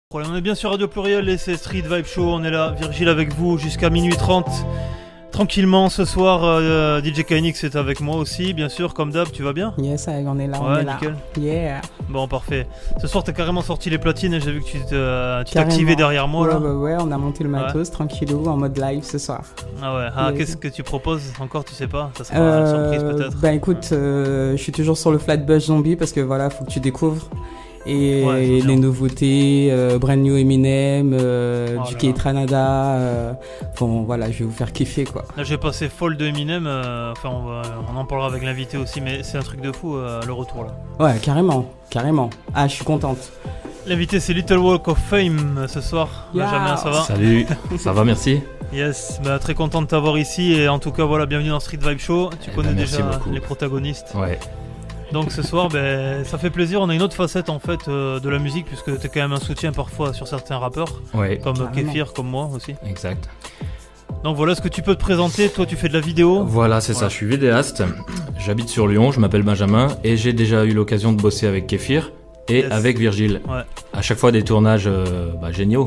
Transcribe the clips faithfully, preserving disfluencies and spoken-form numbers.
On est bien sur Radio Pluriel et c'est Street Vibe Show, on est là, Virgile avec vous jusqu'à minuit trente. Tranquillement ce soir, euh, D J K N X est avec moi aussi, bien sûr, comme d'hab, tu vas bien? Yes, on est là, ouais, on est là. Nickel. Yeah. Bon, parfait. Ce soir t'as carrément sorti les platines et j'ai vu que tu t'es activé derrière moi. Ouais, là. ouais, ouais, on a monté le matos ouais. tranquillou en mode live ce soir. Ah ouais, ah, yes. Qu'est-ce que tu proposes encore, tu sais pas? Ça sera euh, une surprise peut-être. Bah écoute, euh, je suis toujours sur le Flatbush Zombie parce que voilà, faut que tu découvres. Et ouais, les bien. nouveautés, euh, Brand New Eminem, euh, oh du Kate Ranada, euh, bon voilà, je vais vous faire kiffer quoi. Là j'ai passé folle de Eminem, euh, enfin on, va, on en parlera avec l'invité aussi, mais c'est un truc de fou euh, le retour là. Ouais, carrément, carrément. Ah, je suis contente. L'invité c'est Little Walk of Fame ce soir. Yeah. Benjamin, ça va? Salut, ça va, merci. Yes, bah, très content de t'avoir ici et en tout cas voilà, bienvenue dans Street Vibe Show. Tu eh connais ben, déjà beaucoup. les protagonistes. Ouais. Donc ce soir, ben, ça fait plaisir, on a une autre facette en fait euh, de la musique puisque t'es quand même un soutien parfois sur certains rappeurs, ouais. comme Carrément. Kéfir, comme moi aussi. Exact. Donc voilà, est-ce que tu peux te présenter? Toi tu fais de la vidéo? Voilà, c'est voilà. ça, je suis vidéaste, j'habite sur Lyon, je m'appelle Benjamin et j'ai déjà eu l'occasion de bosser avec Kéfir et yes. avec Virgile. Ouais. À chaque fois des tournages euh, bah, géniaux.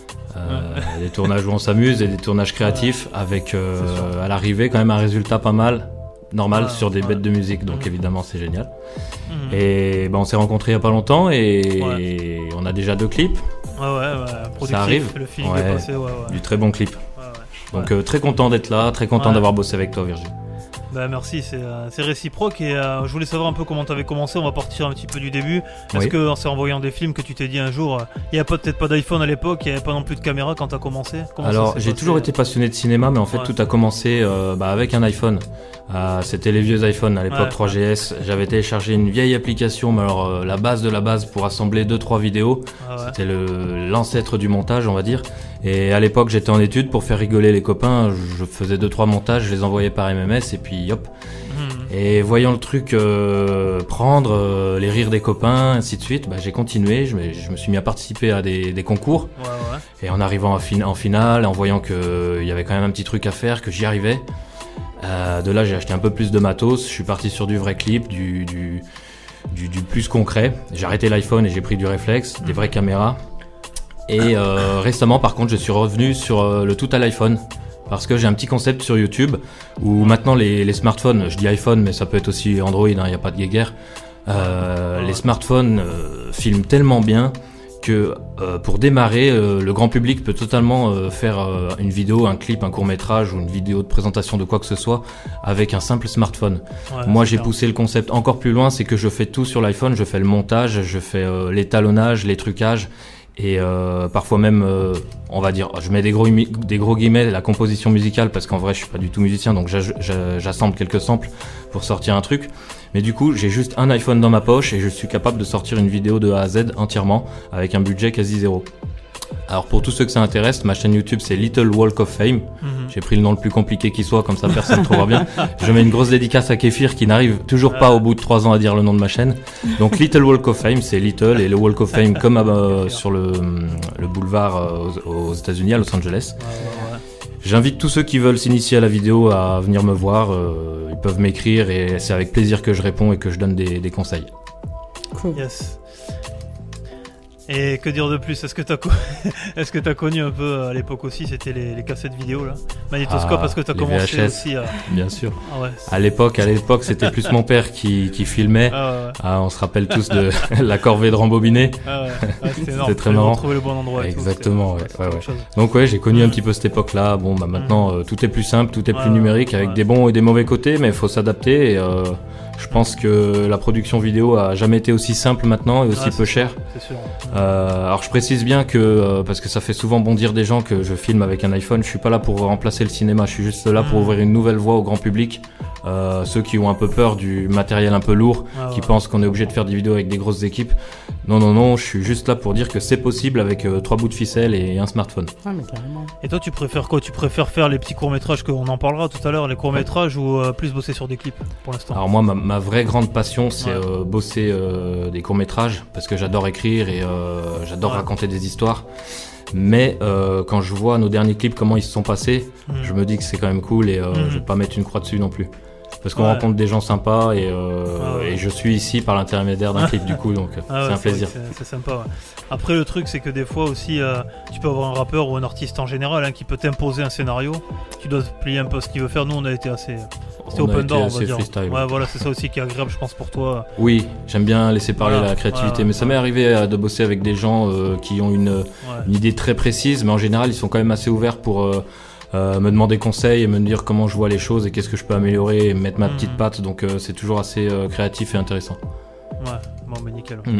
Euh, ouais. Des tournages où on s'amuse et des tournages créatifs ouais. avec euh, à l'arrivée quand même un résultat pas mal. Normal ouais, sur des ouais. bêtes de musique, donc mmh. évidemment c'est génial. Mmh. Et bah, on s'est rencontrés il y a pas longtemps et ouais. on a déjà deux clips. Ouais, ouais, ouais. Productif, ça arrive. Le film ouais. est passé, ouais, ouais. Du très bon clip. Ouais, ouais. Donc ouais. Euh, très content d'être là, très content ouais. d'avoir bossé avec toi, Virgile. Bah merci, c'est euh, réciproque et euh, je voulais savoir un peu comment t'avais commencé, on va partir un petit peu du début. Est-ce oui. que c'est en voyant des films que tu t'es dit un jour, il euh, n'y avait peut-être pas d'iPhone à l'époque, il n'y avait pas non plus de caméra quand t'as commencé? Comment Alors j'ai toujours été passionné de cinéma mais en fait ouais. tout a commencé euh, bah, avec un iPhone. Euh, C'était les vieux iPhones à l'époque ouais. trois G S, j'avais téléchargé une vieille application, mais alors euh, la base de la base pour assembler deux trois vidéos, ah ouais. c'était l'ancêtre du montage on va dire. Et à l'époque j'étais en études pour faire rigoler les copains, je faisais deux trois montages, je les envoyais par M M S et puis hop. Mmh. Et voyant le truc euh, prendre, euh, les rires des copains, ainsi de suite, bah, j'ai continué, je me, je me suis mis à participer à des, des concours. Ouais, ouais. Et en arrivant en, fin en finale, en voyant qu'il euh, y avait quand même un petit truc à faire, que j'y arrivais, euh, de là j'ai acheté un peu plus de matos, je suis parti sur du vrai clip, du, du, du, du plus concret. J'ai arrêté l'iPhone et j'ai pris du réflexe, mmh. des vraies caméras. Et euh, récemment par contre je suis revenu sur euh, le tout à l'iPhone parce que j'ai un petit concept sur YouTube où maintenant les, les smartphones, je dis iPhone mais ça peut être aussi Android, il hein, n'y a pas de guéguerre, euh, les smartphones euh, filment tellement bien que euh, pour démarrer euh, le grand public peut totalement euh, faire euh, une vidéo, un clip, un court-métrage ou une vidéo de présentation de quoi que ce soit avec un simple smartphone. Ouais, moi j'ai poussé le concept encore plus loin, c'est que je fais tout sur l'iPhone, je fais le montage, je fais euh, l'étalonnage, les trucages. Et euh, parfois même, euh, on va dire, je mets des gros, des gros guillemets, la composition musicale, parce qu'en vrai je suis pas du tout musicien, donc j'assemble quelques samples pour sortir un truc. Mais du coup, j'ai juste un iPhone dans ma poche et je suis capable de sortir une vidéo de A à Z entièrement, avec un budget quasi zéro. Alors pour tous ceux que ça intéresse, ma chaîne YouTube c'est Little Walk of Fame. Mm-hmm. J'ai pris le nom le plus compliqué qui soit, comme ça personne ne trouvera bien. Je mets une grosse dédicace à Kéfir qui n'arrive toujours pas au bout de trois ans à dire le nom de ma chaîne. Donc Little Walk of Fame, c'est Little et le Walk of Fame comme euh, sur le, le boulevard euh, aux, aux États-Unis, à Los Angeles. Ouais, ouais, ouais. J'invite tous ceux qui veulent s'initier à la vidéo à venir me voir. Euh, ils peuvent m'écrire et c'est avec plaisir que je réponds et que je donne des, des conseils. Cool. Yes. Et que dire de plus? Est-ce que t'as co est-ce que t'as connu un peu à l'époque aussi, c'était les, les cassettes vidéo là, magnétoscope? Ah, est-ce que t'as commencé V H S, aussi à... Bien sûr. Ah ouais, à l'époque, à l'époque, c'était plus mon père qui, qui filmait. Ah ouais, ouais. Ah, on se rappelle tous de la corvée de rembobiner. Ah ouais, ouais, c'était très marrant. Trouver le bon endroit. Exactement. Tout, ouais, ouais, ouais. Donc ouais, j'ai connu mmh. un petit peu cette époque-là. Bon, bah maintenant mmh. euh, tout est plus simple, tout est plus ouais, numérique, avec ouais. des bons et des mauvais côtés, mais il faut s'adapter. Et euh, je pense que la production vidéo a jamais été aussi simple maintenant et aussi ah, peu chère. C'est sûr. Euh, alors je précise bien que, euh, parce que ça fait souvent bondir des gens que je filme avec un iPhone, je suis pas là pour remplacer le cinéma, je suis juste là pour ouvrir une nouvelle voie au grand public. Euh, ceux qui ont un peu peur du matériel un peu lourd, ah ouais. qui pensent qu'on est obligé de faire des vidéos avec des grosses équipes. Non, non, non, je suis juste là pour dire que c'est possible avec euh, trois bouts de ficelle et un smartphone. Ah, mais carrément. Et toi, tu préfères quoi? Tu préfères faire les petits courts-métrages, qu'on en parlera tout à l'heure, les courts-métrages, ou euh, plus bosser sur des clips pour l'instant? Alors moi, ma, ma vraie grande passion, c'est ouais. euh, bosser euh, des courts-métrages, parce que j'adore écrire et euh, j'adore ouais. raconter des histoires. Mais euh, quand je vois nos derniers clips, comment ils se sont passés, mmh. je me dis que c'est quand même cool et euh, mmh. je vais pas mettre une croix dessus non plus. parce qu'on Ouais. rencontre des gens sympas et, euh, Ah ouais. et je suis ici par l'intermédiaire d'un clip du coup, donc Ah ouais, c'est un plaisir. vrai que C'est, c'est sympa. Ouais. Après, le truc, c'est que des fois aussi, euh, tu peux avoir un rappeur ou un artiste en général hein, qui peut t'imposer un scénario. Tu dois te plier un peu à ce qu'il veut faire. Nous, on a été assez. C'était On a open été door, on assez va dire. freestyle, Ouais, ouais. voilà, c'est ça aussi qui est agréable, je pense, pour toi. Oui, j'aime bien laisser parler Voilà. la créativité, Ouais, mais ça ouais. m'est arrivé euh, de bosser avec des gens euh, qui ont une, Ouais. une idée très précise, mais en général, ils sont quand même assez ouverts pour euh, euh, me demander conseil et me dire comment je vois les choses et qu'est-ce que je peux améliorer et mettre ma Mhm. petite patte. Donc euh, c'est toujours assez euh, créatif et intéressant. Ouais, bon, bah nickel. Mm.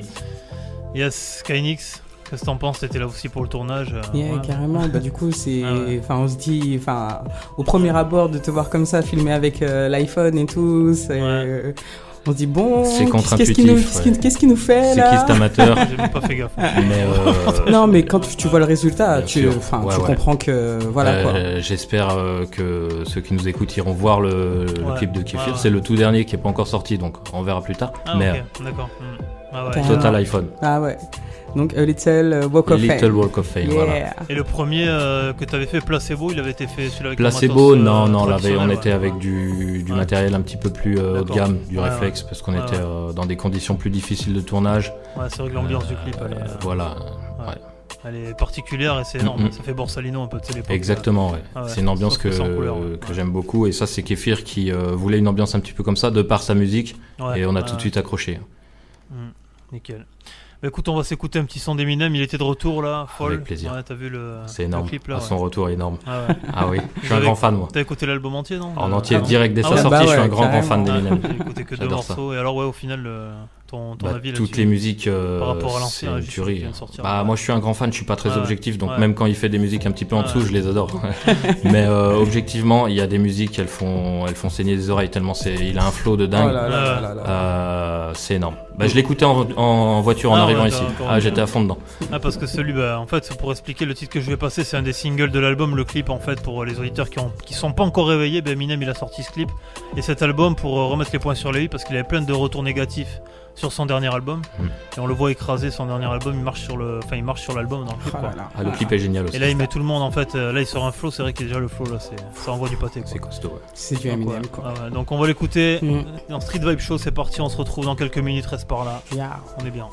Yes, Skynix, qu'est-ce que t'en penses? T'étais là aussi pour le tournage. euh, Yeah, ouais. carrément. Bah, du coup, c'est, Ah ouais. enfin, on se dit, enfin, au premier abord de te voir comme ça, filmer avec euh, l'iPhone et tout, c'est, Ouais. on se dit bon, C'est qu'est-ce qu'il nous, contre-intuitif, qu'est-ce qu'il- ouais. qu'est-ce qu'il nous fait C'est là qui cet amateur? J'ai même pas fait gaffe. Mais euh, Non, mais quand tu, tu vois le résultat, Bien tu, sûr. enfin, Ouais, tu ouais. comprends que voilà quoi. euh, j'espère euh, que ceux qui nous écoutent iront voir le, le Ouais. clip de Kefir. Ouais, ouais. C'est le tout dernier qui est pas encore sorti, donc on verra plus tard. Ah, mais ok, d'accord. Mm. Ah, ouais. Carrément. total iPhone, Ah ouais. Donc a little walk of Little fame. Walk of Fame. Yeah. Voilà. Et le premier euh, que t'avais fait, Placebo, il avait été fait celui-là avec le Placebo, matos, euh, non, non, là, traditionnel, on ouais. était avec du, du Ouais. matériel un petit peu plus euh, haut de D'accord. gamme, du Ouais, réflexe, parce qu'on Ouais, était ouais. euh, dans des conditions plus difficiles de tournage. Ouais, c'est vrai que l'ambiance du clip, elle est, Euh, euh, voilà, ouais. elle est particulière et c'est énorme. Mm, mm. Ça fait Borsalino un peu de l'époque. exactement, ouais. Ah ouais, C'est une ambiance sauf que, que sans couleur, euh, ouais. que j'aime beaucoup, et ça, c'est Kefir qui euh, voulait une ambiance un petit peu comme ça, de par sa musique, Ouais, et on a ouais, tout de ouais. suite accroché. Mm, nickel. Bah écoute, on va s'écouter un petit son d'Eminem. Il était de retour là, folle. Avec plaisir. Ouais, t'as vu le, C'est le énorme, clip là à ouais. son retour énorme. Ah ouais. Ah oui, je suis un avez- grand fan, moi. T'as écouté l'album entier, non En Euh, entier, ah, direct dès ah sa ouais. sortie, Bah je suis ouais, un grand, grand fan carrément. d'Eminem. J'ai écouté que deux J'adore ça. morceaux. Et alors, ouais, au final, le- ton, ton Bah, avis toutes là-dessus les musiques, euh, par rapport à c'est l'ancien, une juste celui qui tuerie. vient de sortir. Bah, moi je suis un grand fan, je suis pas très Ouais, objectif, donc ouais. même quand il fait des musiques un petit peu en Ouais. dessous, je les adore. Mais euh, objectivement, il y a des musiques, elles font, elles font saigner des oreilles tellement c'est, il a un flow de Oh dingue. là là là là là. Euh, c'est énorme. Bah, je l'écoutais en, en voiture en Ah, arrivant ouais, ici. d'accord. Ah, j'étais à fond dedans. Ah, parce que celui, bah, en fait, c'est pour expliquer le titre que je vais passer, c'est un des singles de l'album, le clip en fait, pour les auditeurs qui, ont, qui sont pas encore réveillés. Ben, Eminem il a sorti ce clip et cet album pour euh, remettre les points sur les i parce qu'il avait plein de retours négatifs sur son dernier album Mm. et on le voit écraser son dernier album. Il marche sur le, enfin, il marche sur l'album dans le clip. Oh quoi. là là. Ah, le clip est génial aussi. Et là, il met tout le monde en fait. euh, Là, il sort un flow. C'est vrai que déjà le flow là, c'est, ça envoie du pâté. Quoi. C'est costaud. Ouais. C'est du Donc, Eminem ouais. quoi. Ah ouais, donc on va l'écouter Mm. dans Street Vibe Show. C'est parti. On se retrouve dans quelques minutes. Reste par là. Yeah. On est bien.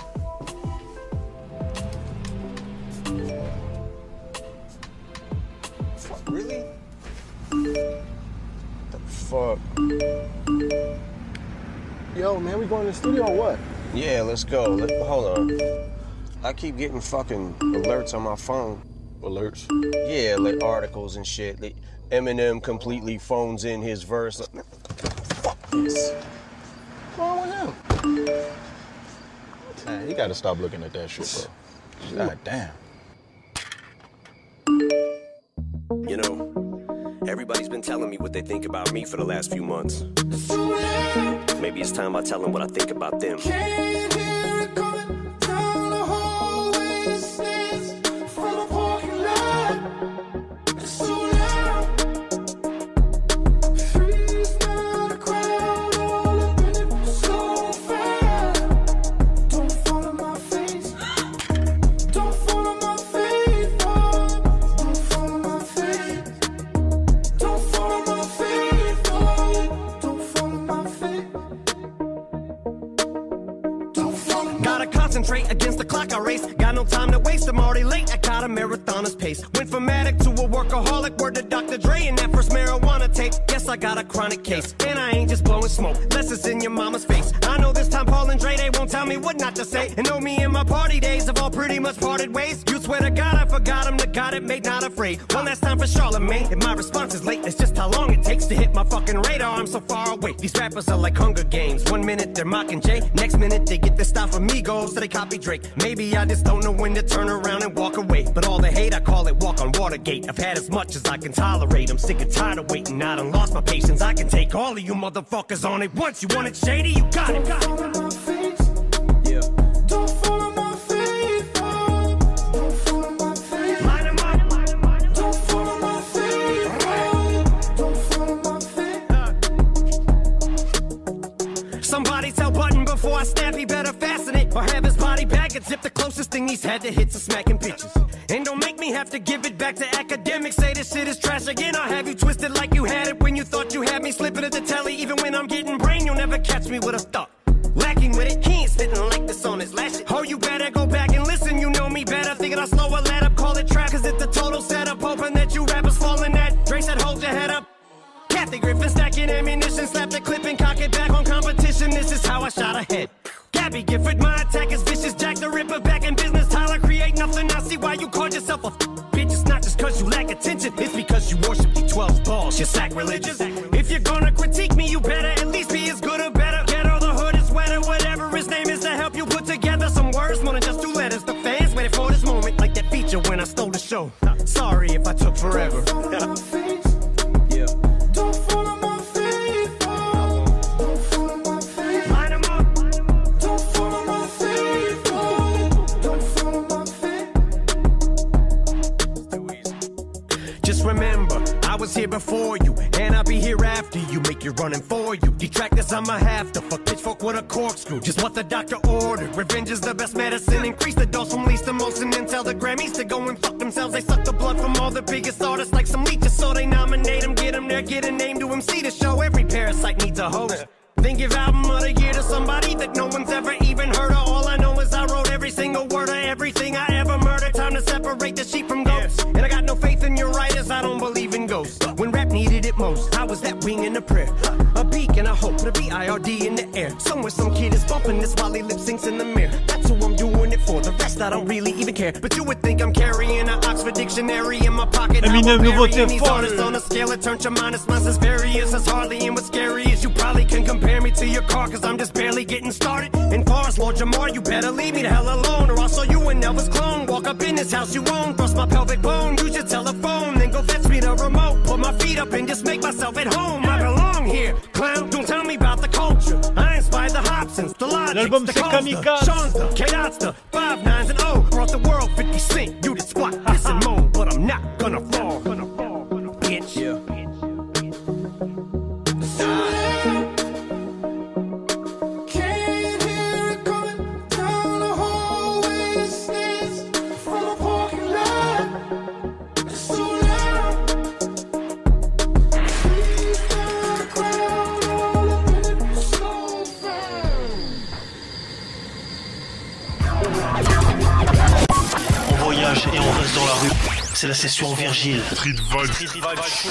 Really? The fuck? Yo, man, we going to the studio or what? Yeah, let's go. Let, hold on. I keep getting fucking alerts on my phone. Alerts. Yeah, like articles and shit. Like Eminem completely phones in his verse. Fuck this. What's wrong with him? Man, you gotta stop looking at that shit, bro. God damn. You know, everybody's been telling me what they think about me for the last few months. Maybe it's time I tell them what I think about them. Gotta concentrate against the clock I race. Got no time to waste, I'm already late. I got a marathoner's pace. Went from addict to a workaholic. Word to Doctor Dre and that first marijuana tape. Guess I got a chronic case. And I ain't just blowing smoke, less it's in your mama's face. I know this time Paul and Dre, they won't tell me what not to say. And know me and my party days have all pretty much parted ways. You swear to God I forgot him, the God it made not afraid. One last time for Charlemagne. And my response is late, it's just how long it takes to hit my fucking radar. I'm so far away. These rappers are like Hunger Games. One minute they're mocking Jay, next minute they get their style from Migos, so they copy Drake. Maybe I just don't know when to turn around and walk away. But all the hate, I call it walk on Watergate. I've had as much as I can tolerate. I'm sick and tired of waiting. I done lost my patience. I can take all of you motherfuckers on it once. You want it shady? You got it. Got it. Yeah. Line 'em up, line 'em up. Somebody tell Button before I snap, he better fasten it. Or have his body bag and zip. The closest thing he's had to hits is smacking bitches. And don't make me have to give it back to academics. Say this shit is trash again. I'll have you twisted like you had it when you thought you had me slipping at the telly. Even when I'm head up, call it trap, cause it's a total setup, hoping that you rappers fall in that. Dre said hold your head up. Kathy Griffin stacking ammunition, slap the clip and cock it back on competition. This is how I shot ahead. Gabby Gifford, my attack is vicious. Jack the Ripper back in business. Tyler create nothing. I see why you called yourself a f- bitch. It's not just cause you lack attention. It's because you worship the twelve balls. You're sacrilegious. If you're gonna critique me, you better at least be as good or better. Get all the hood is wetter. Whatever his name is to help you put together some words. More than just two letters. The fans waited for this moment. Like that feature when I stole the show. Sorry if I took forever. Yeah. Don't follow my faith. Don't follow my faith. Line 'em up. Don't follow my faith. Don't follow my faith. Just remember, I was here before you, and I'll be here after you. Make you running for you. Detractors, I'ma have to fuck pitchfork with a corkscrew. Just what the doctor ordered. Revenge is the best medicine. Increase the dose from least to most, and then tell the Grammys to go and fuck themselves. They suck the blood from all the biggest artists like some leeches, so they nominate them, get them there, get a name to M C to show. Every parasite needs a host. Then give album of the year to somebody that no one's ever even heard of. All I know is I wrote every single word of everything I ever murdered. Time to separate the sheep from goats. And I got no faith in your writers, I don't believe in ghosts. When rap needed it most, I was that wing in a prayer. A beacon, a hope, a B I R D in the air. Somewhere some kid is bumping this while he lip syncs in the mirror. That's who I'm doing it for, the rest I don't really even care. But you would think I'm carrying an Oxford dictionary in my pocket. Eminem, nouveauté these folle. artists on a scale that turns your minus minus various. That's hardly in what's scary is you probably can compare me to your car, cause I'm just barely getting started. And far as Lord Jamar, you better leave me the hell alone, or I'll show you an Elvis clone. Walk up in this house you own, thrust my pelvic bone, use your telephone, then go fetch me the remote. Put my feet up and just make myself at home. I belong here, clown, don't tell me about the culture. I inspired the Hobsons, the Logics, L'album, the c'est Kamikaze. Shonda, K-Dotsta, five nines and O. Brought the world fifty cent, you did squat, piss and moan, but I'm not gonna fall, gonna fall, gonna bitch. Yeah. Can't hear it coming down the hallway. It sneeze from a parking lot. It's so loud. Please the crowd all up in it so fast. On voyage et on reste dans la rue. C'est la session Virgile. Street Vibe. Street Vibe Show.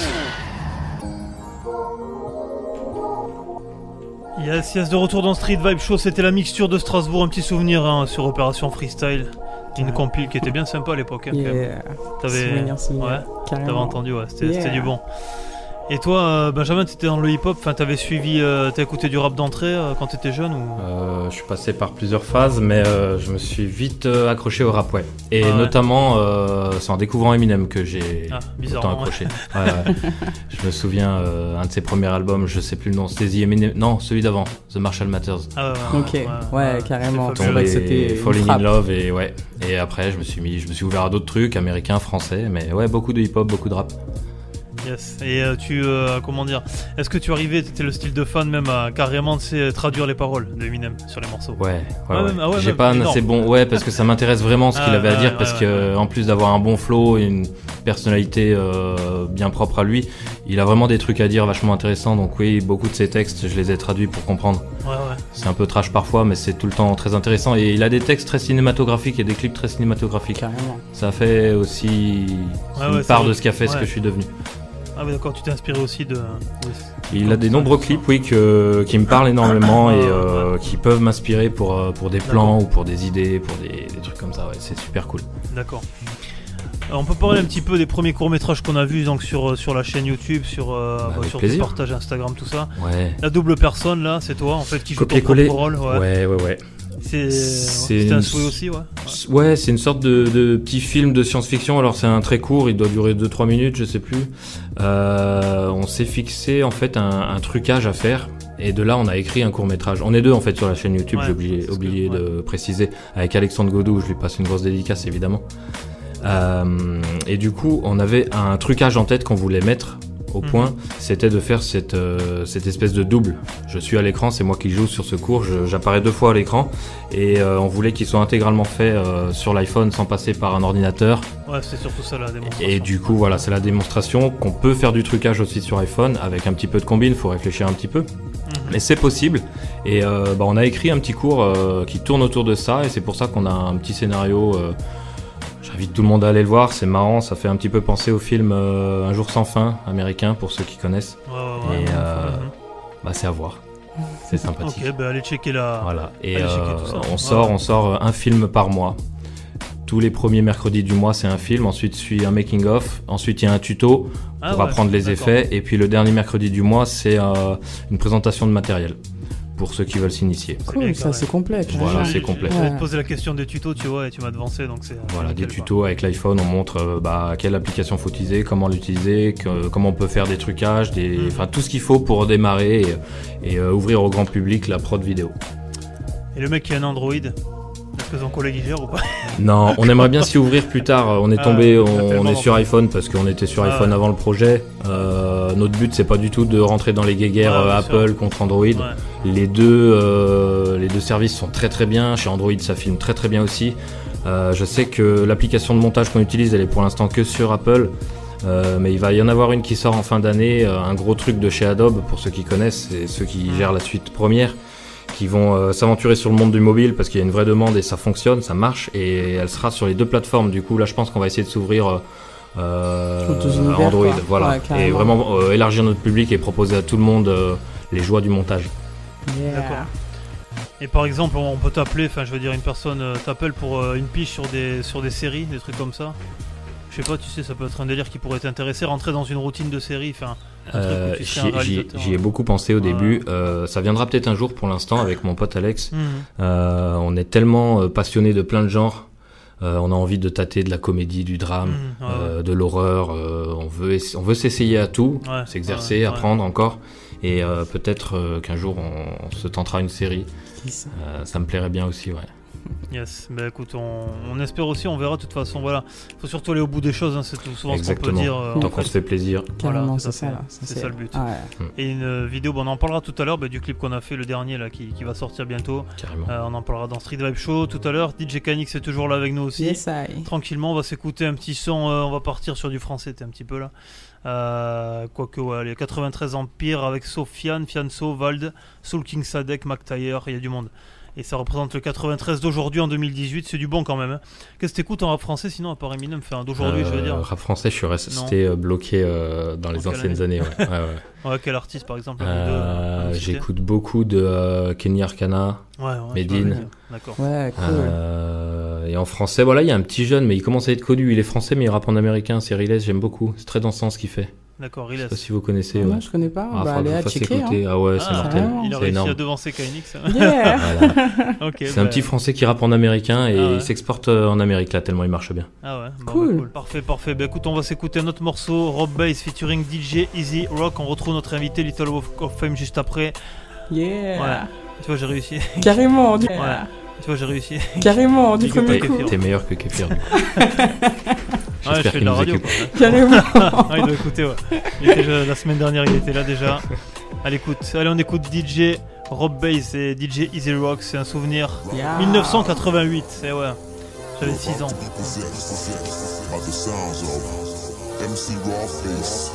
Yes, yes, de retour dans Street Vibe Show, c'était la mixture de Strasbourg, un petit souvenir hein, sur Opération Freestyle. Une Ouais. compile qui était bien sympa à l'époque. Hein, quand même. Yeah. T'avais, Souvenir, souvenir. ouais, Carrément. t'avais entendu, ouais, c'était, Yeah. c'était du bon. Et toi, euh, Benjamin, t'étais dans le hip-hop, enfin, t'avais suivi, euh, t'as écouté du rap d'entrée euh, quand t'étais jeune ou... Euh, je suis passé par plusieurs phases, mais euh, je me suis vite euh, accroché au rap, ouais. Et Ah ouais. notamment, euh, c'est en découvrant Eminem que j'ai Ah, autant bizarrement, accroché. Ouais, ouais. Je me souviens, euh, un de ses premiers albums, je sais plus le nom, c'était The Eminem, non, celui d'avant, The Marshall Matters. Ah ouais, ouais, Ok, ouais, ouais, ouais, carrément. c'est C'est vrai que c'était une Falling in frappe. Love et ouais. Et après, je me suis mis, je me suis ouvert à d'autres trucs, américains, français, mais ouais, beaucoup de hip-hop, beaucoup de rap. Yes. Et euh, tu, euh, comment dire, est-ce que tu arrivais, t'étais le style de fan même à carrément tu sais, traduire les paroles de Eminem sur les morceaux? Ouais, ouais, Ah ouais. ouais, ah ouais, J'ai même, pas un énorme. assez bon, ouais, parce que ça m'intéresse vraiment ce qu'il Ah, avait à ouais, dire, ouais, parce ouais, que ouais. en plus d'avoir un bon flow et une personnalité euh, bien propre à lui, il a vraiment des trucs à dire vachement intéressants. Donc oui, beaucoup de ses textes, je les ai traduits pour comprendre. Ouais, ouais. C'est un peu trash parfois, mais c'est tout le temps très intéressant. Et il a des textes très cinématographiques et des clips très cinématographiques. Carrément. Ça fait aussi Ouais, une ouais, part c'est- de ce qu'a fait ce ouais. que je suis devenu. Ah oui, d'accord, tu t'es inspiré aussi de... oui. Il a des nombreux clips, oui, que, qui me parlent énormément Ah, et ouais. euh, qui peuvent m'inspirer pour, euh, pour des plans D'accord. ou pour des idées, pour des, des trucs comme ça. Ouais, c'est super cool. D'accord. Alors, on peut parler un petit peu des premiers courts-métrages qu'on a vus donc, sur, sur la chaîne YouTube, sur, euh, bah, avec sur tes plaisir. partages Instagram, tout ça. Ouais. La double personne, là, c'est toi, en fait, qui joue ton Copier-coller. propre rôle. Ouais. Ouais, ouais, ouais. C'est, C'est ouais, c'était un une- souhait aussi, ouais. ouais. Ouais, c'est une sorte de, de petit film de science-fiction. Alors c'est un très court, il doit durer deux trois minutes, je sais plus. Euh, on s'est fixé en fait un, un trucage à faire. Et de là, on a écrit un court-métrage. On est deux en fait sur la chaîne YouTube, Ouais, j'ai oublié, c'est ce que- oublié ouais. de préciser. Avec Alexandre Godou, je lui passe une grosse dédicace évidemment. Euh, et du coup, on avait un trucage en tête qu'on voulait mettre au point, Mhm. c'était de faire cette, euh, cette espèce de double. Je suis à l'écran, c'est moi qui joue sur ce cours, je- j'apparais deux fois à l'écran et euh, on voulait qu'il soit intégralement fait euh, sur l'iPhone sans passer par un ordinateur. Ouais, c'est surtout ça la démonstration. Et du coup, voilà, c'est la démonstration qu'on peut faire du trucage aussi sur iPhone avec un petit peu de combine, faut réfléchir un petit peu. Mhm. Mais c'est possible. Et euh, bah, on a écrit un petit cours euh, qui tourne autour de ça et c'est pour ça qu'on a un petit scénario. Euh, J'invite tout le monde à aller le voir, c'est marrant, ça fait un petit peu penser au film euh, Un jour sans fin américain pour ceux qui connaissent. Ouais, ouais, ouais, et ouais, euh, ouais. bah c'est à voir. C'est sympathique. Ok, bah allez checker la. Voilà. Et allez euh, checker tout ça. on sort, Ouais. on sort un film par mois. Tous les premiers mercredis du mois, c'est un film. Ensuite, suit un making of. Ensuite, il y a un tuto Ah pour ouais, apprendre les d'accord. effets. Et puis le dernier mercredi du mois, c'est euh, une présentation de matériel pour ceux qui veulent s'initier. Cool, bien, ça carré. c'est complet. Voilà, carrément. c'est complet. J'allais te Ouais. poser la question des tutos, tu vois, et tu m'as devancé, donc c'est. Voilà, c'est des nickel, quoi. tutos avec l'iPhone, on montre euh, bah, quelle application faut utiliser, comment l'utiliser, que- comment on peut faire des trucages, des, Mhm. enfin tout ce qu'il faut pour démarrer et, et, euh, ouvrir au grand public la prod vidéo. Et le mec qui a un Android, est-ce que son collègue y gère ou pas? Non, on aimerait bien s'y ouvrir plus tard. On est Ah, tombé, on a on, tellement on est sur fait. iPhone parce qu'on était sur Ah, iPhone ouais. avant le projet. Euh, notre but c'est pas du tout de rentrer dans les guéguerres Ouais, euh, bien Apple sûr. contre Android. Ouais. Les deux, euh, les deux services sont très très bien. Chez Android, ça filme très très bien aussi. Euh, je sais que l'application de montage qu'on utilise, elle est pour l'instant que sur Apple. Euh, mais il va y en avoir une qui sort en fin d'année, euh, un gros truc de chez Adobe pour ceux qui connaissent, c'est ceux qui gèrent la suite première, qui vont euh, s'aventurer sur le monde du mobile parce qu'il y a une vraie demande et ça fonctionne, ça marche et elle sera sur les deux plateformes. Du coup, là, je pense qu'on va essayer de s'ouvrir euh, Sur tous univers, Android, quoi. voilà, Ouais, carrément. et vraiment euh, élargir notre public et proposer à tout le monde euh, les joies du montage. Yeah. D'accord. Et par exemple, on peut t'appeler, enfin je veux dire, une personne euh, t'appelle pour euh, une piche sur des, sur des séries, des trucs comme ça. Je sais pas, tu sais, ça peut être un délire qui pourrait t'intéresser, rentrer dans une routine de série, enfin. un truc où Euh, tu J'y serais un j'y- réalisateur. j'y ai beaucoup pensé au Ouais. début. Euh, ça viendra peut-être un jour pour l'instant avec mon pote Alex. Mhm. Euh, on est tellement euh, passionné de plein de genres. Euh, on a envie de tâter de la comédie, du drame, Mhm, ouais, euh, de l'horreur. euh, on veut, essa- on veut s'essayer à tout, Ouais, s'exercer, ouais, ouais. apprendre encore. Et euh, peut-être euh, qu'un jour on, on se tentera une série. Qui ça Euh, ça me plairait bien aussi, ouais. Yes, bah écoute, on, on espère aussi, on verra de toute façon, voilà. Faut surtout aller au bout des choses, hein, c'est tout souvent ce qu'on peut Exactement. dire. euh, Tant en qu'on fait. se fait plaisir. Carrément, Voilà, tout à c'est ça. fait. là. C'est ça le but. Ouais. Et une euh, vidéo, bon, on en parlera tout à l'heure bah, du clip qu'on a fait, le dernier là, qui, qui va sortir bientôt. Carrément. Euh, on en parlera dans Street Vibe Show tout à l'heure. D J Kanix est toujours là avec nous aussi. Yes, I. Tranquillement, on va s'écouter un petit son, euh, on va partir sur du français, t'es un petit peu là. Euh, quoique, ouais, les quatre-vingt-treize Empire avec Sofiane, Fianso, Vald, Soul King Sadek, McTyre, il y a du monde. Et ça représente le quatre-vingt-treize d'aujourd'hui en deux mille dix-huit, c'est du bon quand même. Hein. Qu'est-ce que t'écoutes en rap français sinon, à part Eminem, enfin, d'aujourd'hui, je veux Euh, dire. Rap français, je suis resté euh, bloqué euh, dans les quelle anciennes années. Ouais. Ouais, ouais. Ouais, quel artiste par exemple un ou deux, Euh, à nous citer J'écoute beaucoup de euh, Kenny Arcana. Ouais, ouais, tu Medine. m'avais dit. D'accord. Ouais, cool. Euh, et en français, voilà, il y a un petit jeune, mais il commence à être connu. Il est français, mais il rappe en américain. C'est Riles, j'aime beaucoup. C'est très dansant ce qu'il fait. D'accord, Je Riles. sais pas si vous connaissez. Ah, ouais. non, je connais pas. Ah, bah, faut allez, que je à fasse checker. écouter. Hein. Ah ouais, c'est Ah, mortel. vraiment. Il a C'est réussi énorme. à devancer Kainix. Yeah. Voilà. Ok, C'est bah, un petit français qui rappe en américain et Ah ouais. il s'exporte euh, en Amérique là, tellement il marche bien. Ah ouais, bon, Cool. bah, cool. Parfait, parfait. Bah écoute, on va s'écouter un autre morceau, Rob Bass featuring D J Easy Rock. On retrouve notre invité Little of of Fame juste après. Yeah. Ouais. Tu vois, j'ai réussi. Carrément, du... Ouais. Tu vois, j'ai réussi. Carrément, du Big up premier à coup. Kefir. T'es meilleur que Kefir. du coup. Ouais, je J'espère fais qu'il de la nous radio. écoute. quoi. Carrément. Ah, il doit écouter, ouais. Il était déjà- la semaine dernière, il était là déjà. Allez, écoute. Allez, on écoute D J Rob Bass et D J Easy Rock. C'est un souvenir. Yeah. dix-neuf cent quatre-vingt-huit. Eh ouais. J'avais six ans. By the sounds of M C Rawface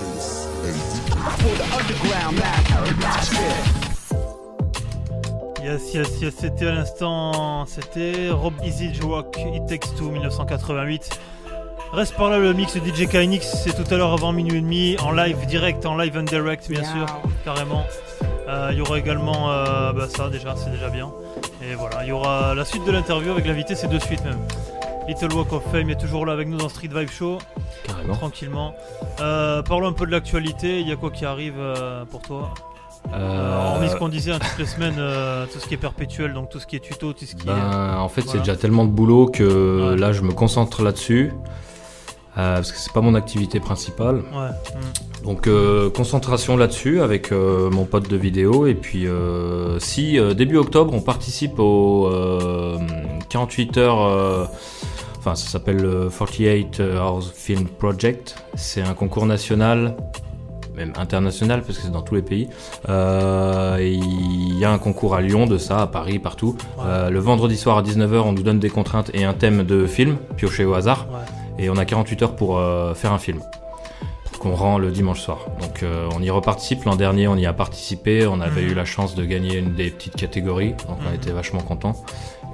Yes, yes, yes, c'était à l'instant, c'était Rob Easy Rock, It Takes Two, dix-neuf cent quatre-vingt-huit. Reste par là le mix de D J Kainix, c'est tout à l'heure avant minuit et demi, en live direct, en live and direct bien Yeah. sûr, carrément. Euh, Il y aura également, euh, bah ça déjà, c'est déjà bien. Et voilà, il y aura la suite de l'interview avec l'invité, c'est de suite même. Little Walk of Fame est toujours là avec nous dans Street Vibe Show, Carrément. tranquillement. Euh, parlons un peu de l'actualité, il y a quoi qui arrive euh, pour toi? Euh, Euh, hormis ce qu'on disait hein, toutes les semaines, euh, tout ce qui est perpétuel, donc tout ce qui est tuto, tout ce qui est. Ben, en fait, c'est Voilà. déjà tellement de boulot que Ouais. là, je me concentre là-dessus. euh, parce que c'est pas mon activité principale. Ouais. mm. Donc, euh, concentration là-dessus avec euh, mon pote de vidéo. Et puis, euh, si euh, début octobre, on participe au euh, quarante-huit heures. euh, Enfin, ça s'appelle le quarante-huit Hours Film Project. C'est un concours national, même international, parce que c'est dans tous les pays. Euh, et il y a un concours à Lyon de ça, à Paris, partout. Euh, le vendredi soir à dix-neuf heures, on nous donne des contraintes et un thème de film, pioché au hasard. Ouais. Et on a quarante-huit heures pour euh, faire un film qu'on rend le dimanche soir. Donc euh, on y reparticipe. L'an dernier, on y a participé. On avait Mhm. eu la chance de gagner une des petites catégories. Donc on Mhm. était vachement contents.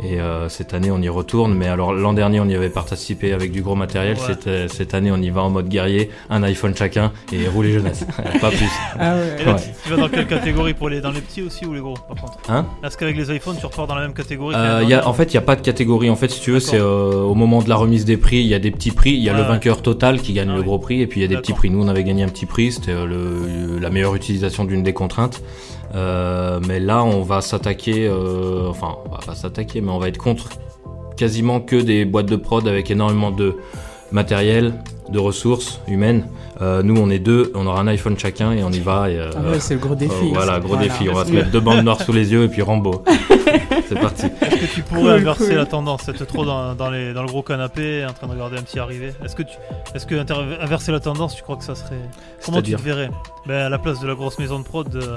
Et euh, cette année, on y retourne. Mais alors, l'an dernier, on y avait participé avec du gros matériel. Ouais. Cette, euh, cette année, on y va en mode guerrier, un iPhone chacun et rouler jeunesse. Pas plus. Ah ouais. Et là, Ouais. tu, tu vas dans quelle catégorie pour les, dans les petits aussi ou les gros par contre? Hein? Est-ce qu'avec les iPhones, tu repars dans la même catégorie que Euh, l'année y a, dernière en fait, il n'y a pas de catégorie. En fait, si tu veux, D'accord. c'est euh, au moment de la remise des prix, il y a des petits prix. Il y a Ouais, le ouais. vainqueur total qui gagne Ah le oui. gros prix, et puis il y a des petits D'accord. prix. Nous, on avait gagné un petit prix, c'était euh, le, la meilleure utilisation d'une des contraintes. Euh, mais là, on va s'attaquer, euh, enfin, on va pas s'attaquer, mais on va être contre quasiment que des boîtes de prod avec énormément de matériel, de ressources humaines. Euh, nous, on est deux, on aura un iPhone chacun et on y va. Et, euh, Ah ouais, c'est le gros défi. euh, voilà, ça. gros défi. On va se Voilà. mettre deux bandes noires sous les yeux et puis Rambo. C'est parti. Est-ce que tu pourrais Cool, inverser cool. la tendance? Être trop dans, dans, les, dans le gros canapé, en train de regarder un petit arrivé. Est-ce que, tu, est-ce que inter- inverser la tendance, tu crois que ça serait... Comment tu C'est-à-dire te verrais? Ben, à la place de la grosse maison de prod, euh,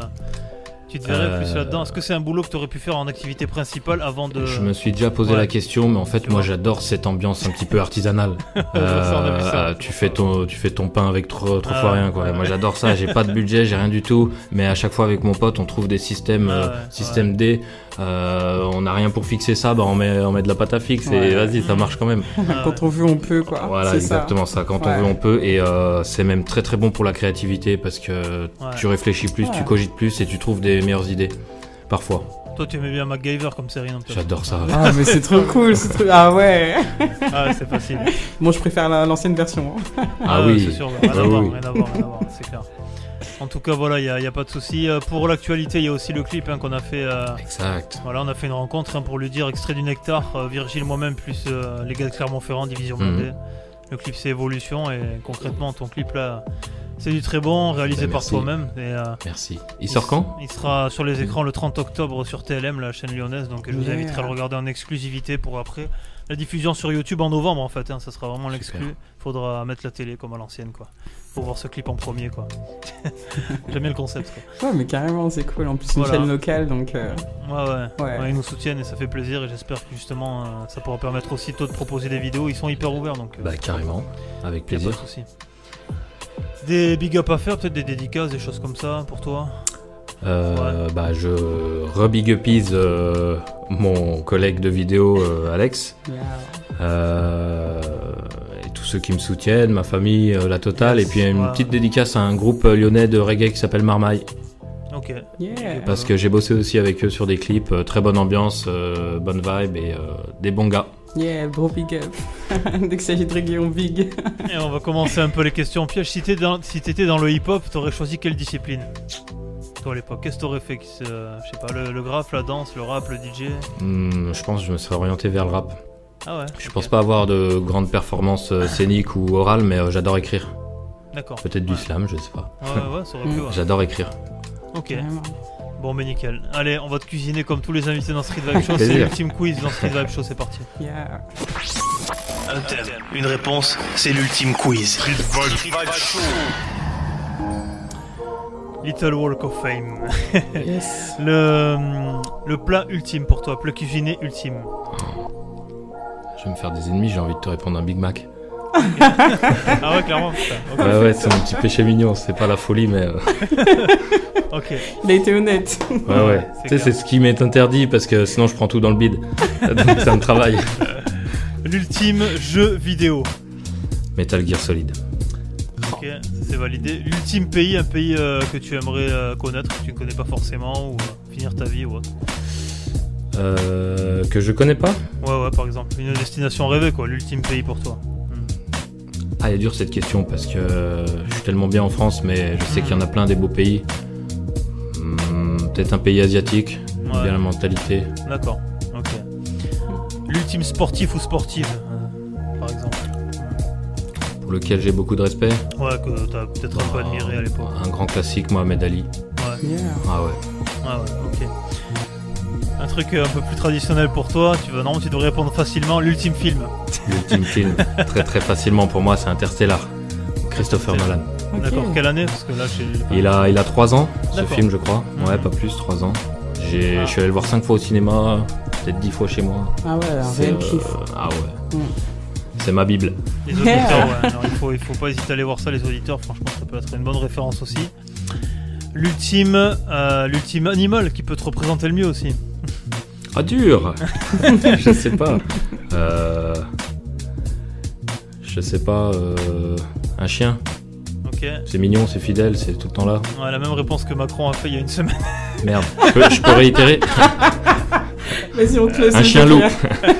tu te verrais Euh, plus là-dedans. Est-ce que c'est un boulot que tu aurais pu faire en activité principale avant de... Je me suis déjà posé Ouais. la question, mais en fait, Tu moi, vois. j'adore cette ambiance un petit peu artisanale. Ça, on a vu ça. Euh, tu fais ton, tu fais ton pain avec trois, trois Ah, fois rien, quoi. ouais. Moi, j'adore ça. J'ai pas de budget, j'ai rien du tout, mais à chaque fois avec mon pote, on trouve des systèmes, Ah, euh, ouais, système D. Euh, on n'a rien pour fixer ça, bah on met, on met de la pâte à fixe et Ouais. vas-y, ça marche quand même. Ah, ouais. Quand on veut, on peut, quoi. Voilà, C'est exactement ça. Quand Ouais. on veut, on peut, et euh, c'est même très très bon pour la créativité parce que tu réfléchis plus, Ouais. tu cogites plus et tu trouves des meilleures idées. Parfois. Toi, tu aimais bien MacGyver comme série, non? peut-être J'adore ça. Ça. Ah, mais c'est trop cool. C'est trop... Ah ouais. Ah, c'est facile. Moi, je préfère la- l'ancienne version. hein. Ah ouais, oui. C'est sûr, rien à Ah voir, oui. rien à voir, rien à voir, c'est clair. En tout cas, voilà, il n'y a, a pas de souci. Euh, Pour l'actualité, il y a aussi le clip hein, qu'on a fait. euh, Exact. Voilà, on a fait une rencontre hein, pour lui dire extrait du Nectar, euh, Virgile, moi-même, plus euh, les gars de Clermont-Ferrand, division Mhm. blindée. Le clip c'est Évolution et concrètement ton clip là c'est du très bon, réalisé Ben, par merci. toi-même. Et, euh, Merci. Il sort quand? Il sera sur les écrans le trente octobre sur T L M, la chaîne lyonnaise, donc je vous Yeah. inviterai à le regarder en exclusivité pour après. La diffusion sur YouTube en novembre en fait, hein, ça sera vraiment l'exclu. Super. Faudra mettre la télé comme à l'ancienne quoi, pour voir ce clip en premier quoi. J'aime bien le concept quoi. Ouais, mais carrément, c'est cool. En plus, c'est une Voilà. chaîne locale, donc. euh, Ouais, ouais. Ouais. Ouais, ils nous soutiennent et ça fait plaisir et j'espère que justement euh, ça pourra permettre aussi toi de proposer des vidéos. Ils sont hyper ouverts donc. euh, Bah carrément, avec y a pas plaisir. de souci. Des big up à faire, peut-être des dédicaces, des choses comme ça pour toi. Euh, Bah je re-big upise euh, mon collègue de vidéo euh, Alex. yeah. Euh, et tous ceux qui me soutiennent, ma famille, euh, la totale. Yes, et puis une ouais. petite dédicace à un groupe euh, lyonnais de reggae qui s'appelle Marmaille. Ok. Yeah. Parce que j'ai bossé aussi avec eux sur des clips, euh, très bonne ambiance, euh, bonne vibe et euh, des bons gars. Yeah, gros big up. Dès qu'il s'agit de reggae, on big. Et on va commencer un peu les questions pièges. Si t'étais dans, si t'étais dans le hip-hop, t'aurais choisi quelle discipline? Toi à l'époque, qu'est-ce que t'aurais fait? Qui se- Je sais pas, le, le graphe, la danse, le rap, le D J? Hmm, je pense que je me serais orienté vers le rap. Ah ouais. Je ok. pense pas avoir de grandes performances euh, scéniques ou orales, mais euh, j'adore écrire. D'accord. Peut-être du Ouais. slam, je sais pas. Ouais, ouais, ouais, ça aurait pu. Ouais. J'adore écrire. Ok. Carrément. Bon, mais nickel. Allez, on va te cuisiner comme tous les invités dans Street Vibe Show. C'est Plaisir. l'ultime quiz dans Street Vibe Show, c'est parti. Yeah. Un thème, une réponse, c'est l'ultime quiz. Little Walk of Fame. Yes. le, le plat ultime pour toi, plat cuisiné ultime. Je vais me faire des ennemis, j'ai envie de te répondre un Big Mac. Ah ouais, clairement. putain. Ok. Ouais, ouais, c'est mon petit péché mignon, c'est pas la folie, mais. euh, Ok. Il a été honnête. Ouais, ouais. c'est Tu sais, clair. c'est ce qui m'est interdit parce que sinon je prends tout dans le bide. Donc ça me travaille. L'ultime jeu vidéo. Metal Gear Solid. Ok, ça, c'est validé. L'ultime pays, un pays euh, que tu aimerais euh, connaître, que tu ne connais pas forcément, ou euh, finir ta vie ou autre. Euh, que je connais pas. Ouais, ouais, par exemple. Une destination rêvée, quoi. L'ultime pays pour toi. Ah, elle est dure cette question parce que euh, je suis tellement bien en France, mais je sais qu'il y en a plein des beaux pays. Hmm, Peut-être un pays asiatique, Ouais. bien la mentalité. D'accord, ok. L'ultime sportif ou sportive, euh, par exemple. Pour lequel j'ai beaucoup de respect. Ouais, que t'as peut-être un peu admiré à l'époque. Un grand classique, Mohamed Ali. Ouais, Yeah. Ah ouais. ah ouais, ok. Un truc euh, un peu plus traditionnel pour toi, tu vas normalement tu devrais répondre facilement. L'ultime film. L'ultime film, très très facilement pour moi, c'est Interstellar. Christopher Nolan. Ok. D'accord, quelle année? Parce que là, j'ai. Il a, il a trois ans, ce D'accord. film, je crois. Ouais, Mhm. pas plus, trois ans. J'ai, Ah. Je suis allé le voir cinq fois au cinéma, peut-être dix fois chez moi. Ah ouais, un C'est, réel euh, kiff. ah ouais. Mm. C'est ma bible. Les auditeurs, ouais. Alors, il faut, il faut pas hésiter à aller voir ça, les auditeurs. Franchement, ça peut être une bonne référence aussi. L'ultime, euh, l'ultime animal qui peut te représenter le mieux aussi. Ah, dur. Je sais pas. Euh... Je sais pas. Euh... Un chien. Ok. C'est mignon, c'est fidèle, c'est tout le temps là. Ouais, la même réponse que Macron a fait il y a une semaine. Merde. Je peux, je peux réitérer. Vas-y, on te laisse. Un le chien dire. loup.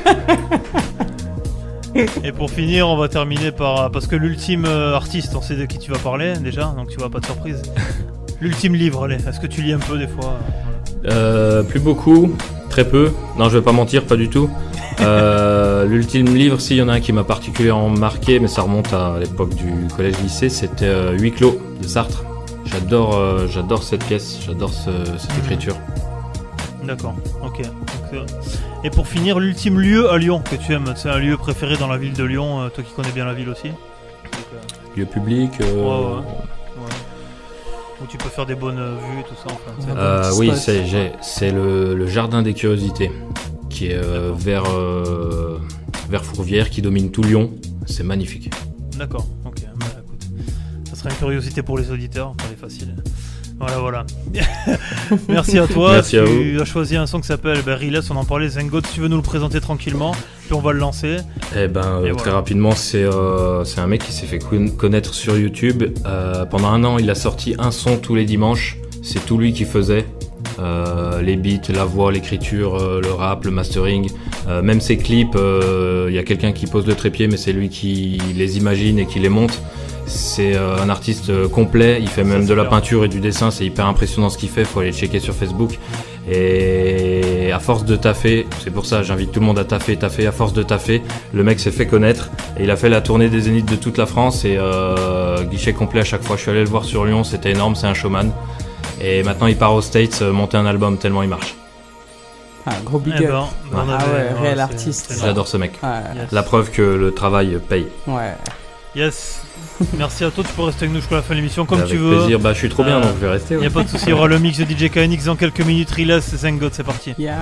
Et pour finir, on va terminer par... Parce que l'ultime euh, artiste, on sait de qui tu vas parler déjà, donc tu vois, pas de surprise. L'ultime livre, allez, est-ce que tu lis un peu des fois? Voilà. Euh, plus beaucoup, très peu. Non, je vais pas mentir, pas du tout. Euh, l'ultime livre, si, il y en a un qui m'a particulièrement marqué, mais ça remonte à l'époque du collège-lycée, c'était euh, Huis clos de Sartre. J'adore, euh, j'adore cette pièce, j'adore ce, cette écriture. D'accord, ok. Donc, euh, et pour finir, l'ultime lieu à Lyon que tu aimes, c'est un lieu préféré dans la ville de Lyon, euh, toi qui connais bien la ville aussi. Donc, euh... Lieu public. Euh... Ouais, ouais. Ouais. Où tu peux faire des bonnes euh, vues, tout ça. Enfin, c'est euh, oui, c'est, j'ai, c'est le, le jardin des curiosités qui est euh, vers, euh, vers Fourvière, qui domine tout Lyon. C'est magnifique. D'accord, ok. Bah, écoute, ça sera une curiosité pour les auditeurs, pas les faciles. Voilà, voilà. Merci à toi. Merci tu à vous. as choisi un son qui s'appelle ben, Riles, on en parlait, Zengot. Si tu veux nous le présenter tranquillement, puis on va le lancer. Eh ben, euh, Et très voilà. rapidement, c'est, euh, c'est un mec qui s'est fait con- connaître sur YouTube. Euh, pendant un an, il a sorti un son tous les dimanches. C'est tout lui qui faisait. Euh, les beats, la voix, l'écriture, euh, le rap, le mastering, euh, même ses clips, il euh, y a quelqu'un qui pose le trépied, mais c'est lui qui les imagine et qui les monte. C'est euh, un artiste euh, complet, il fait même Ça, de la bien. peinture et du dessin, c'est hyper impressionnant ce qu'il fait, faut aller le checker sur Facebook. Et à force de taffer, c'est pour ça j'invite tout le monde à taffer, taffer, à force de taffer, le mec s'est fait connaître et il a fait la tournée des Zéniths de toute la France et euh, guichet complet à chaque fois. Je suis allé le voir sur Lyon, c'était énorme, c'est un showman. Et maintenant il part aux States euh, monter un album tellement il marche. Ah, gros big Eh up. ben, ben, on Ah avait- ouais, réel c'est- artiste. c'est J'adore ce mec. Ouais. Yes. La preuve que le travail paye. Ouais. Yes. Merci à toi, tu peux rester avec nous jusqu'à la fin de l'émission comme Avec tu veux. plaisir, bah je suis trop bien Euh, donc je vais rester. Il ouais. n'y a pas de souci, il y aura le mix de D J K N X dans quelques minutes. Riles, Zengot, c'est parti. Yeah.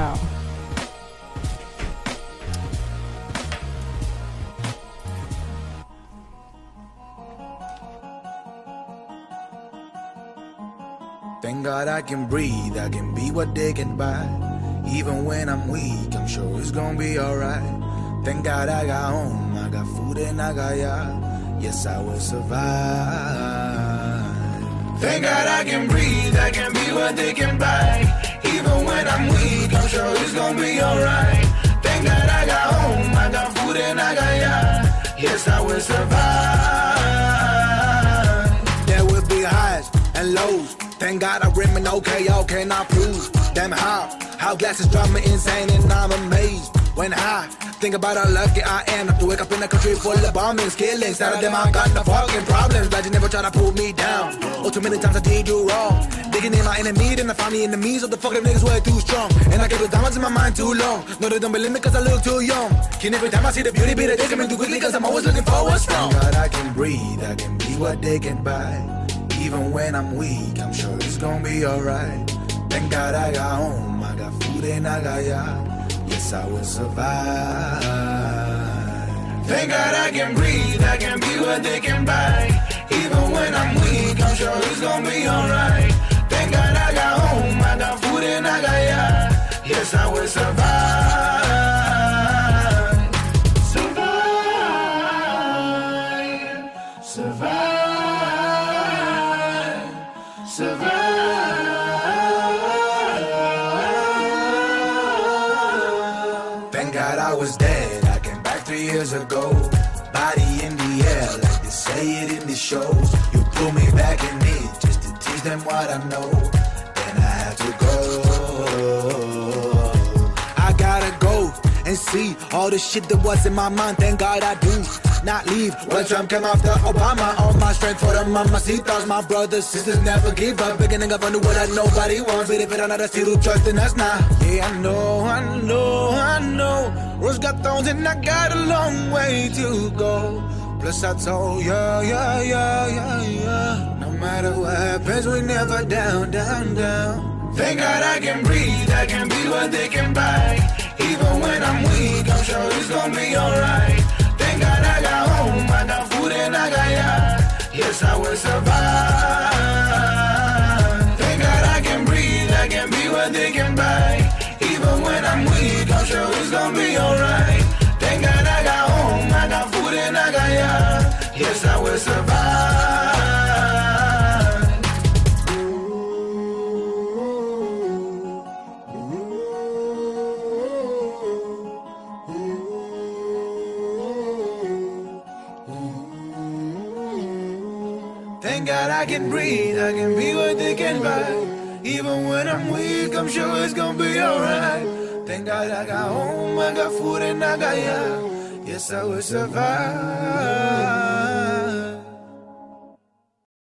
Thank God I can breathe, I can be what they can buy. Even when I'm weak, I'm sure it's gonna be alright. Thank God I got home, I got food and I got yacht. Yes, I will survive. Thank God I can breathe, I can be what they can buy. Even when I'm weak, I'm sure it's gonna be alright. Thank God I got home, I got food and I got yacht. Yes, I will survive. There will be highs and lows. Thank God I remain okay, y'all cannot prove. Damn how, how glasses drive me insane and I'm amazed. When I think about how lucky I am not to wake up in a country full of bombings, killings. None of them I got no fucking problems. Glad you never try to pull me down. Oh, too many times I did you wrong. Digging in my enemy, then I find the enemies of the fucking niggas way too strong. And I keep the diamonds in my mind too long. No, they don't believe me cause I look too young. Can every time I see the beauty be the day coming too quickly cause I'm always looking for what's wrong. Thank God I can breathe, I can be what they can buy. Even when I'm weak, I'm sure it's gonna be alright. Thank God I got home, I got food and I got yacht. Yes, I will survive. Thank God I can breathe, I can be what they can buy. Even when I'm weak, I'm sure it's gonna be alright. Thank God I got home, I got food and I got yacht. Yes, I will survive. Survive. Survive. Survive. Thank God I was dead. I came back three years ago. Body in the air, like they say it in the shows. You pull me back in it just to teach them what I know. Then I had to go. I gotta go and see all the shit that was in my mind. Thank God I do not leave. When Trump came after Obama, all my strength for the mamacitas. My brothers, sisters never give up. Beginning up under what I nobody wants. But if it another see who trust in us now. Yeah, I know, I know, I know. Rose got thorns and I got a long way to go. Plus I told ya, yeah, yeah, yeah, yeah. No matter what happens, we never down, down, down. Thank God I can breathe, I can be what they can buy. Even when I'm weak, I'm sure it's gonna be alright. Thank God I got home, I got food and I got yacht. Yes, I will survive. Thank God I can breathe, I can be what they can buy. Even when I'm weak, I'm sure it's gonna be alright. Thank God I got home, I got food and I got ya. Yes, I will survive. Thank God I can breathe, I can be what they can buy. Even when I'm weak, I'm sure it's gonna be alright. Thank God I got home, I got food and I got ya. Yes, I will survive.